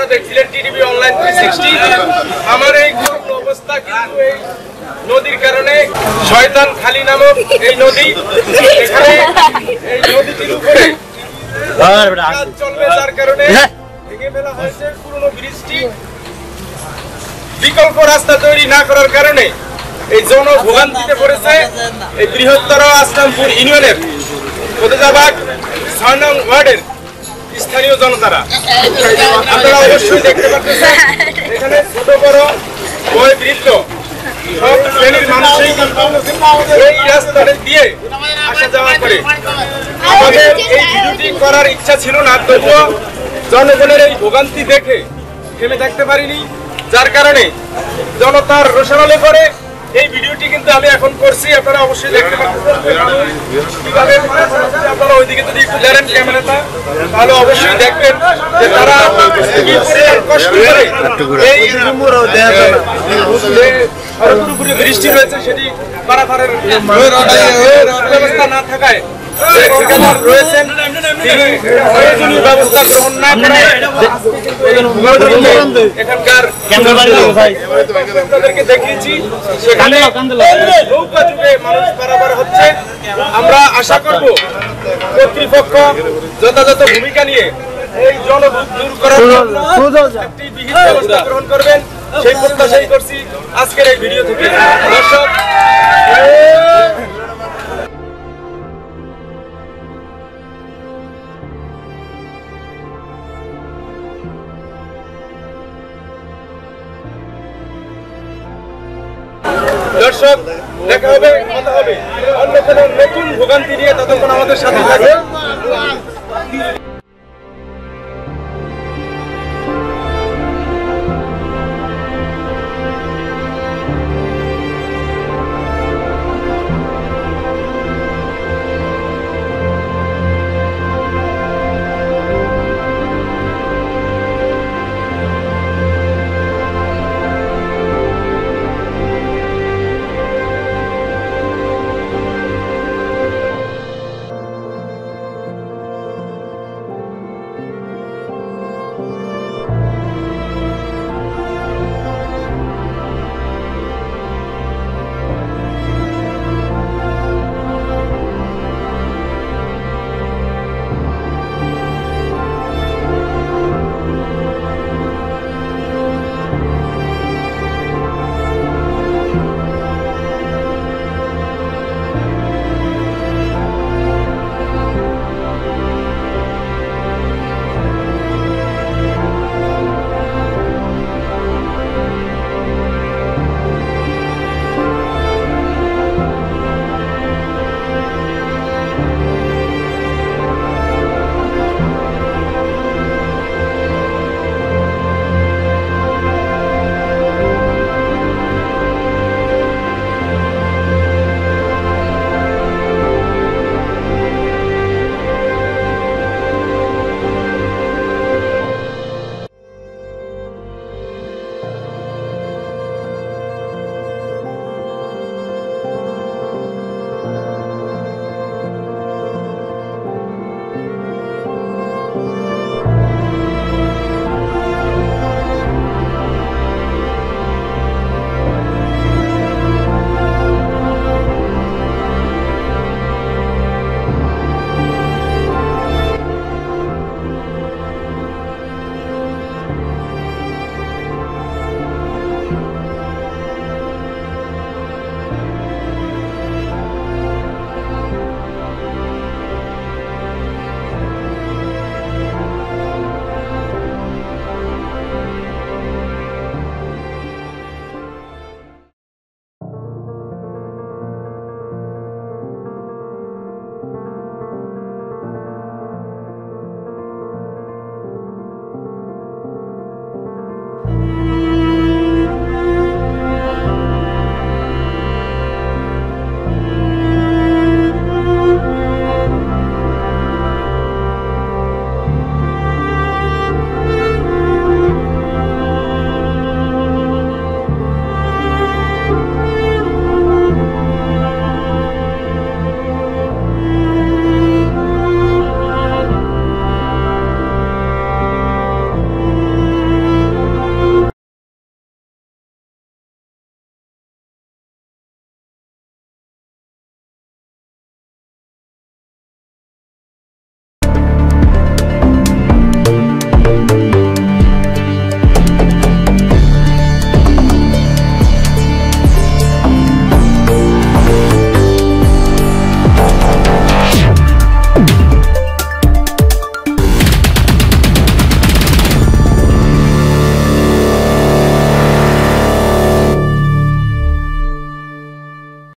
আপনারা দেখছিলেন TV online 360। আমার এই করুণ অবস্থা কিন্তু এই নদীর কারণে শয়তান খালি নামক এই নদী, এখানে এই নদীটির উপরে কাজ চলবে, যার কারণে ভেঙে ফেলা হয়েছে পুরনো ব্রিজটি। বিকল্প রাস্তা তৈরি না করার কারণে এই জনভোগান্তিতে পড়েছে এই বৃহত্তর আসলামপুর ইউনিয়নের ফতেজাবাদ ৬ নং ওয়ার্ডের স্থানীয় জনতারা। আপনারা অবশ্যই দেখতে পাচ্ছেন এখানে ছোট বড় বয় বৃদ্ধ সব শ্রেণীর মানুষই এই রাস্তাটা দিয়ে আসা যাওয়া করে। আমাদের এই ভিডিওটি করার ইচ্ছা ছিল না, তবুও জনগণের এই ভোগান্তি দেখে থেমে থাকতে পারিনি, যার কারণে জনতার রোষানলে পরে এই ভিডিওটি কিন্তু আমি এখন করছি। আপনারা অবশ্যই দেখতে পাচ্ছেন কিভাবে আপনারা ওইদিকে যদি একটু জানেন ক্যামেরাটা, তাহলে অবশ্যই দেখবেন যে তারা কষ্ট করে এই পুরোপুরি বৃষ্টি রয়েছে সেটি পারাপারের ব্যবস্থা না থাকায় রয়েছেন প্রয়োজনীয় ব্যবস্থা গ্রহণ না করে এখানকার আপনাদেরকে দেখিয়েছি সেখানে নৌকা যুগে মানুষ পারাপার হচ্ছে। আমরা আশা করব কর্তৃপক্ষ যথাযথ ভূমিকা নিয়ে এই জনদুর্ভোগ দূর করার জন্য একটি বিহিত ব্যবস্থা গ্রহণ করবেন, সেই প্রত্যাশাই করছি আজকের এই ভিডিও থেকে। দর্শক, দেখা হবে, কথা হবে অন্য কোনো নতুন ভোগান্তি নিয়ে। ততক্ষণ আমাদের সাথে থাকবে।